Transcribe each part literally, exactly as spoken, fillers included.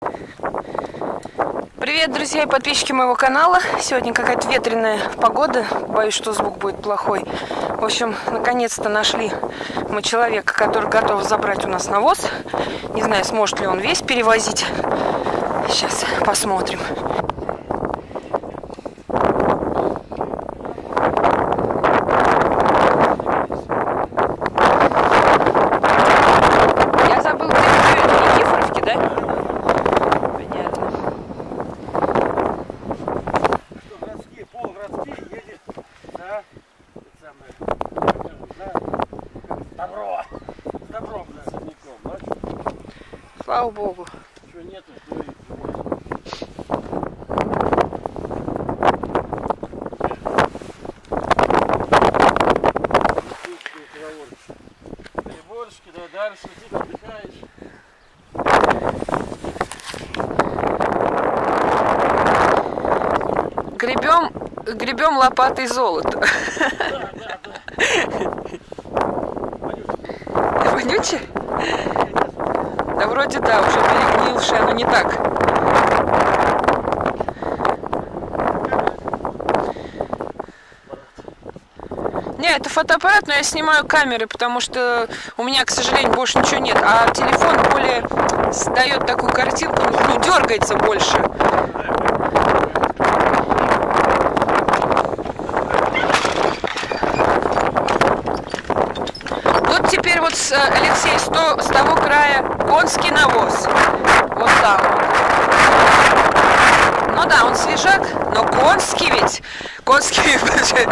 Привет, друзья и подписчики моего канала. Сегодня какая-то ветреная погода. Боюсь, что звук будет плохой. В общем, наконец-то нашли мы человека, который готов забрать у нас навоз. Не знаю, сможет ли он весь перевозить. Сейчас посмотрим. Я забыл, где вы Никифоровки, да? Понятно. Что, городские, полугородские едет, да, это самое, да, добро, с добром, да, с родником, да? Слава Богу. Чего нету, то и переборочки, да, дальше ты отдыхаешь. Гребем, гребем лопатой золото. Да, да, да. Вонючее? Да вроде да, уже перегнившее, но не так. Не, это фотоаппарат, но я снимаю камеры, потому что у меня, к сожалению, больше ничего нет. А телефон более дает такую картинку, ну, дергается больше. Тут теперь вот, с, Алексей, с, то, с того края конский навоз. Вот там вот. Ну да, он свежак, но конский ведь. Конский ведь.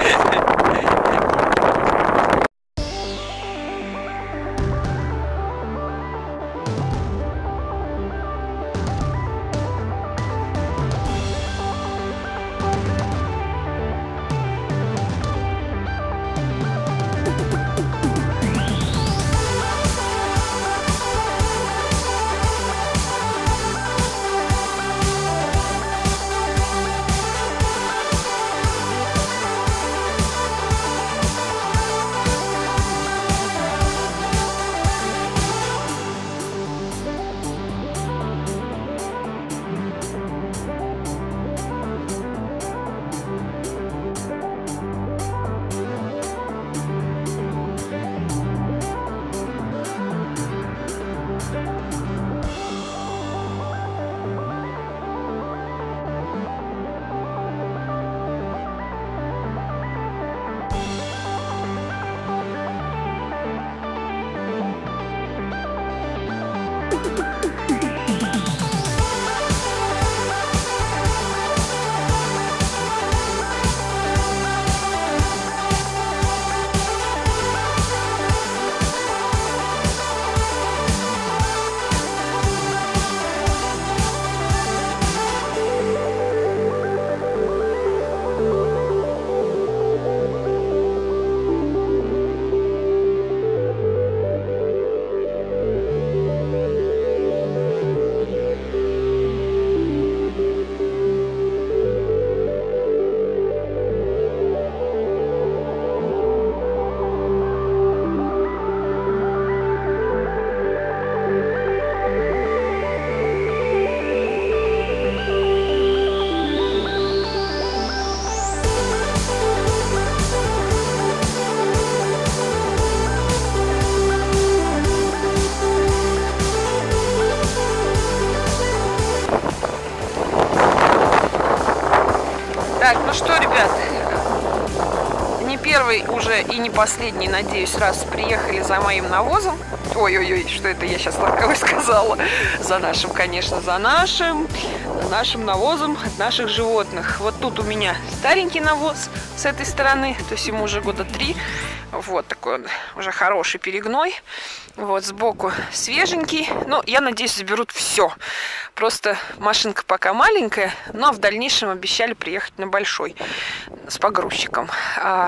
Так, ну что, ребят, не первый уже и не последний, надеюсь, раз приехали за моим навозом. Ой-ой-ой, что это я сейчас ласково сказала? За нашим, конечно, за нашим, за нашим навозом от наших животных. Вот тут у меня старенький навоз с этой стороны, то есть ему уже года три. Вот такой он уже хороший перегной. Вот сбоку свеженький. Ну, я надеюсь, заберут все. Просто машинка пока маленькая, но в дальнейшем обещали приехать на большой с погрузчиком. А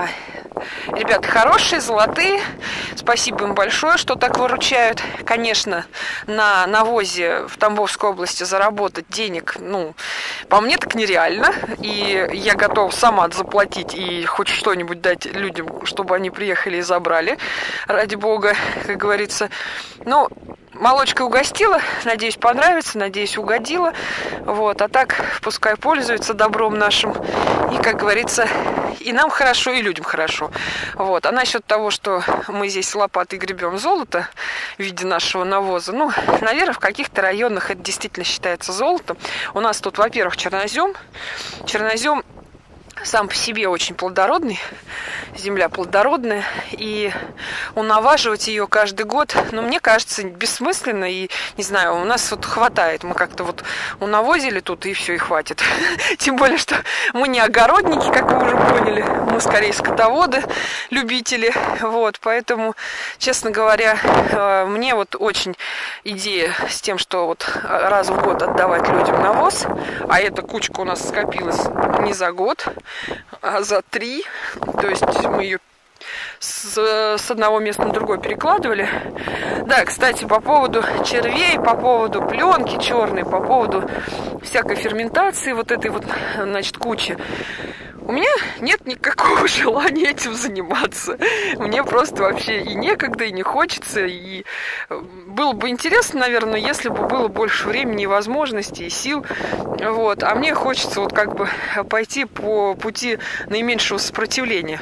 Ребята хорошие, золотые. Спасибо им большое, что так выручают. Конечно, на навозе в Тамбовской области заработать денег, ну, по мне так нереально. И я готова сама заплатить и хоть что-нибудь дать людям, чтобы они приехали и забрали. Ради бога, как говорится. Ну, молочкой угостила, надеюсь, понравится, надеюсь, угодила. Вот, а так пускай пользуются добром нашим. И, как говорится, и нам хорошо, и людям хорошо. Вот. А насчет того, что мы здесь лопатой гребем золото в виде нашего навоза, ну, наверное, в каких-то районах это действительно считается золотом. У нас тут, во-первых, чернозем. Чернозем сам по себе очень плодородный, земля плодородная, и унаваживать ее каждый год, ну, мне кажется, бессмысленно, и, не знаю, у нас вот хватает, мы как-то вот унавозили тут, и все, и хватит. Тем более, что мы не огородники, как вы уже поняли, мы скорее скотоводы, любители, вот, поэтому, честно говоря, мне вот очень идея с тем, что вот раз в год отдавать людям навоз, а эта кучка у нас скопилась не за год, а за три, то есть мы ее с, с одного места на другое перекладывали. Да, кстати, по поводу червей, по поводу пленки черной, по поводу всякой ферментации вот этой вот, значит, кучи. У меня нет никакого желания этим заниматься. Мне просто вообще и некогда, и не хочется. И было бы интересно, наверное, если бы было больше времени и возможностей, и сил. Вот. А мне хочется вот как бы пойти по пути наименьшего сопротивления.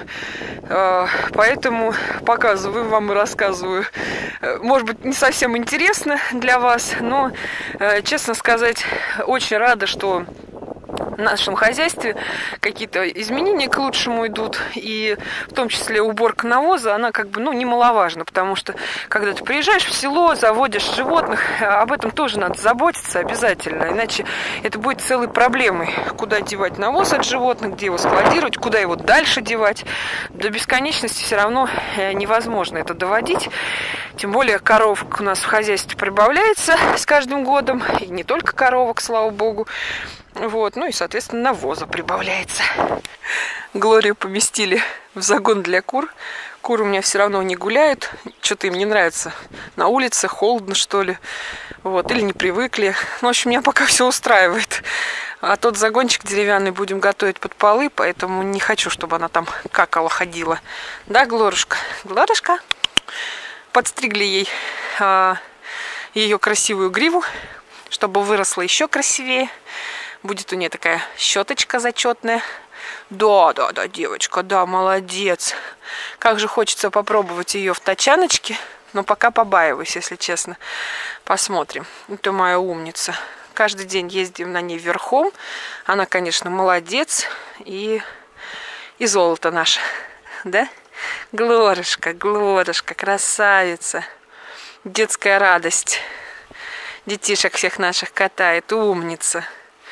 Поэтому показываю вам и рассказываю. Может быть, не совсем интересно для вас, но, честно сказать, очень рада, что в нашем хозяйстве какие-то изменения к лучшему идут, и в том числе уборка навоза, она как бы, ну, немаловажна, потому что когда ты приезжаешь в село, заводишь животных, об этом тоже надо заботиться обязательно, иначе это будет целой проблемой, куда девать навоз от животных, где его складировать, куда его дальше девать. До бесконечности все равно невозможно это доводить, тем более коровок у нас в хозяйстве прибавляется с каждым годом, и не только коровок, слава богу. Вот, ну и, соответственно, навоза прибавляется. Глорию поместили в загон для кур. Куры у меня все равно не гуляют. Что-то им не нравится. На улице холодно, что ли. Вот, или не привыкли. Ну, в общем, меня пока все устраивает. А тот загончик деревянный будем готовить под полы, поэтому не хочу, чтобы она там какала, ходила. Да, Глорушка? Глорушка? Подстригли ей а, ее красивую гриву, чтобы выросла еще красивее. Будет у нее такая щеточка зачетная. Да, да, да, девочка, да, молодец. Как же хочется попробовать ее в тачаночке. Но пока побаиваюсь, если честно. Посмотрим. Это моя умница. Каждый день ездим на ней верхом. Она, конечно, молодец. И, и золото наше. Да? Глорушка, Глорушка, красавица. Детская радость. Детишек всех наших катает. Умница.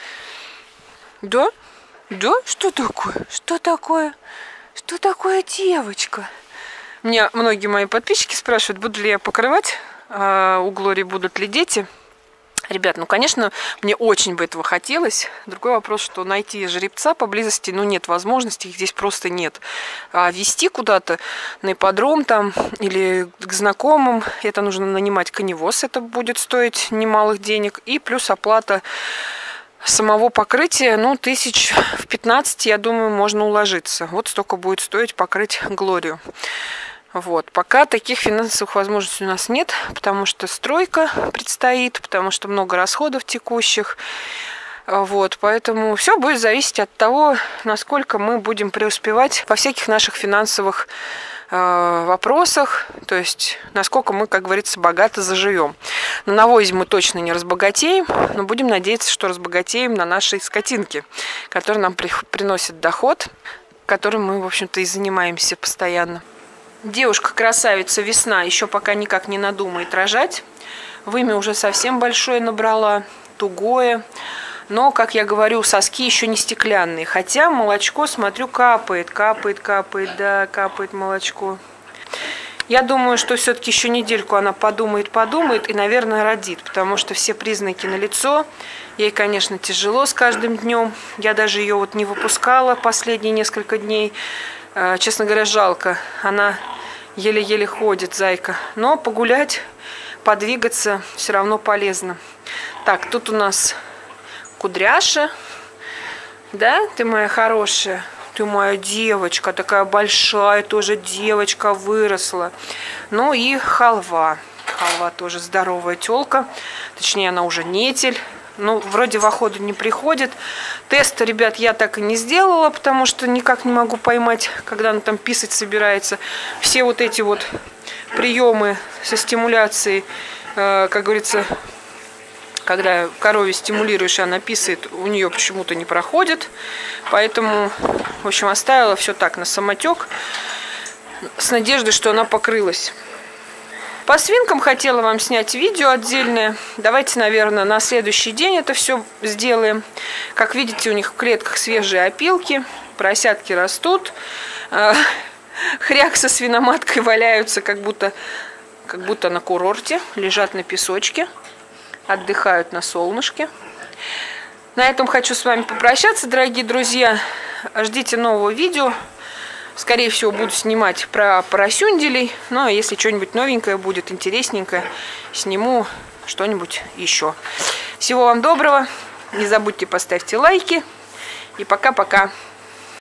Да? Да? Что такое? Что такое? Что такое, девочка? Меня многие мои подписчики спрашивают, буду ли я покрывать, а у Глории будут ли дети. Ребят, ну, конечно, мне очень бы этого хотелось. Другой вопрос, что найти жеребца поблизости, ну, нет возможности, их здесь просто нет. А везти куда-то на ипподром там или к знакомым, это нужно нанимать коневоз, это будет стоить немалых денег. И плюс оплата самого покрытия, ну, тысяч в пятнадцать, я думаю, можно уложиться. Вот столько будет стоить покрыть Глорию. Вот. Пока таких финансовых возможностей у нас нет, потому что стройка предстоит, потому что много расходов текущих. Вот. Поэтому все будет зависеть от того, насколько мы будем преуспевать во всяких наших финансовых э, вопросах, то есть насколько мы, как говорится, богато заживем. На навозе мы точно не разбогатеем, но будем надеяться, что разбогатеем на нашей скотинке, которая нам при, приносит доход, которым мы, в общем-то, и занимаемся постоянно. Девушка-красавица Весна еще пока никак не надумает рожать. Вымя уже совсем большое набрала, тугое. Но, как я говорю, соски еще не стеклянные. Хотя молочко, смотрю, капает, капает, капает, да, капает молочко. Я думаю, что все-таки еще недельку она подумает, подумает и, наверное, родит. Потому что все признаки налицо. Ей, конечно, тяжело с каждым днем. Я даже ее вот не выпускала последние несколько дней. Честно говоря, жалко. Она еле-еле ходит, зайка. Но погулять, подвигаться все равно полезно. Так, тут у нас Кудряша. Да, ты моя хорошая? Ты моя девочка, такая большая тоже девочка выросла. Ну и Халва. Халва тоже здоровая тёлка. Точнее, она уже нетель. Ну, вроде в охоту не приходит. Теста, ребят, я так и не сделала, потому что никак не могу поймать, когда она там писать собирается. Все вот эти вот приемы со стимуляцией, э, как говорится, когда корове стимулируешь, и она писает, у нее почему-то не проходит. Поэтому, в общем, оставила все так на самотек, с надеждой, что она покрылась. По свинкам хотела вам снять видео отдельное. Давайте, наверное, на следующий день это все сделаем. Как видите, у них в клетках свежие опилки, поросятки растут. Хряк со свиноматкой валяются, как будто, как будто на курорте, лежат на песочке, отдыхают на солнышке. На этом хочу с вами попрощаться, дорогие друзья. Ждите нового видео. Скорее всего, буду снимать про поросюнделей. Ну, а если что-нибудь новенькое будет, интересненькое, сниму что-нибудь еще. Всего вам доброго. Не забудьте поставьте лайки. И пока-пока.